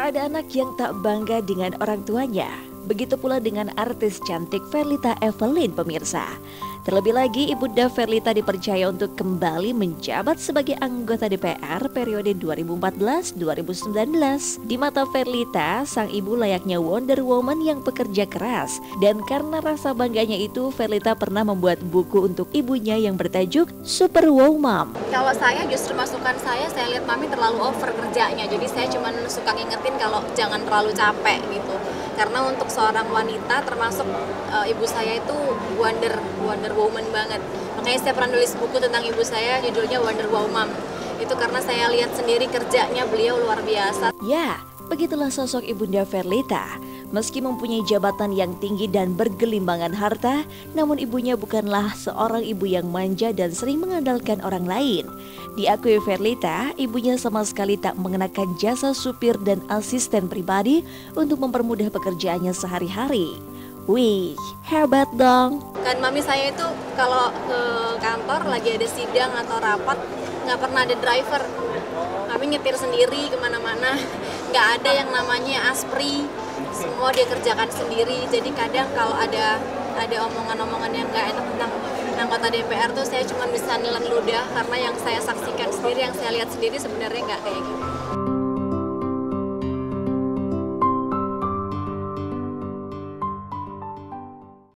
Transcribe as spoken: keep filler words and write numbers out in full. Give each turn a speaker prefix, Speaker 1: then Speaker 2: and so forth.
Speaker 1: Tak ada anak yang tak bangga dengan orang tuanya. Begitu pula dengan artis cantik Ferlita Evelyn pemirsa. Terlebih lagi Ibunda Ferlita dipercaya untuk kembali menjabat sebagai anggota D P R periode dua ribu empat belas sampai dua ribu sembilan belas. Di mata Ferlita, sang ibu layaknya Wonder Woman yang pekerja keras. Dan karena rasa bangganya itu, Ferlita pernah membuat buku untuk ibunya yang bertajuk Super Wow Mom.
Speaker 2: Kalau saya justru masukan saya, saya lihat mami terlalu over kerjanya. Jadi saya cuma suka ngingetin kalau jangan terlalu capek gitu. Karena untuk seorang wanita termasuk uh, ibu saya itu wonder wonder woman banget. Makanya saya pernah nulis buku tentang ibu saya, judulnya Wonder Wow Mom. Itu karena saya lihat sendiri kerjanya beliau luar biasa.
Speaker 1: Ya, begitulah sosok Ibunda Ferlita. Meski mempunyai jabatan yang tinggi dan bergelimbangan harta, namun ibunya bukanlah seorang ibu yang manja dan sering mengandalkan orang lain. Diakui Ferlita, ibunya sama sekali tak mengenakan jasa supir dan asisten pribadi untuk mempermudah pekerjaannya sehari-hari. Wih, hebat dong.
Speaker 2: Kan mami saya itu kalau ke kantor lagi ada sidang atau rapat, nggak pernah ada driver. Kami nyetir sendiri kemana-mana, nggak ada yang namanya aspri, semua dia kerjakan sendiri. Jadi kadang kalau ada ada omongan-omongan yang nggak enak tentang anggota D P R tuh saya cuma bisa nelan ludah, karena yang saya saksikan sendiri, yang saya lihat sendiri sebenarnya nggak kayak gitu.